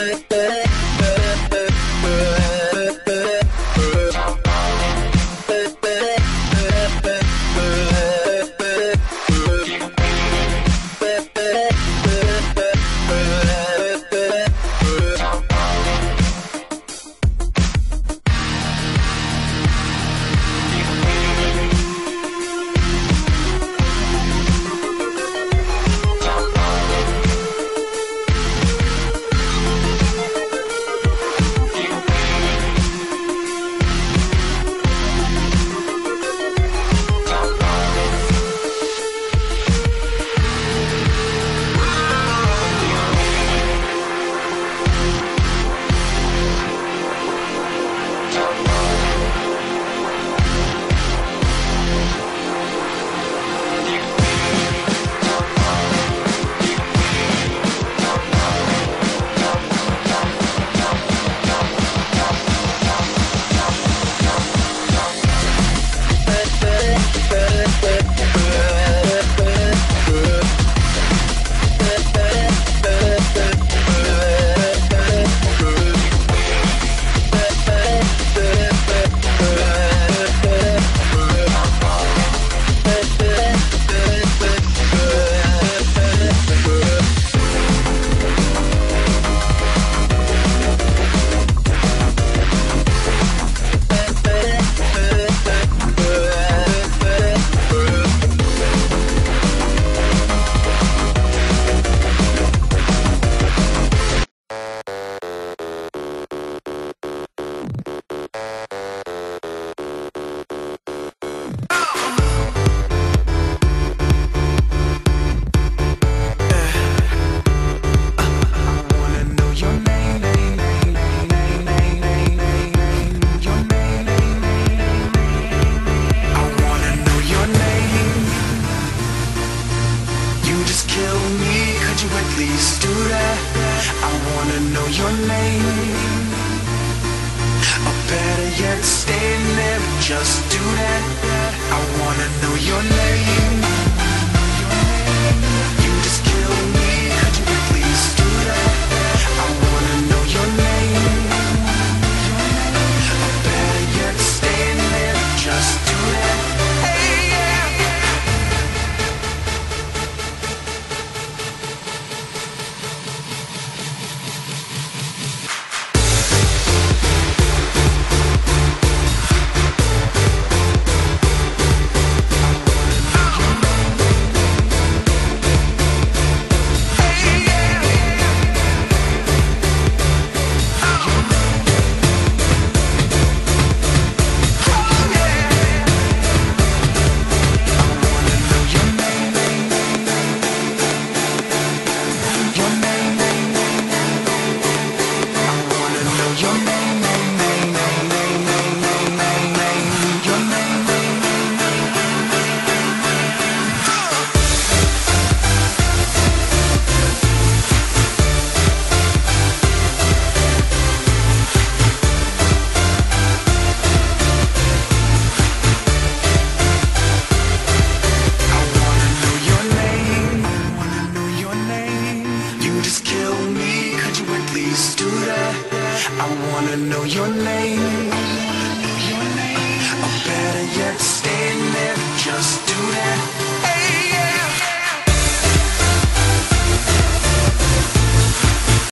your name, or better yet, stay there, just do that. I wanna know your name. You just kill me, could you please do that? I wanna know your name, or better yet, stay there, just do that. Hey, yeah. I wanna know your name, or better yet, stay there, just do that.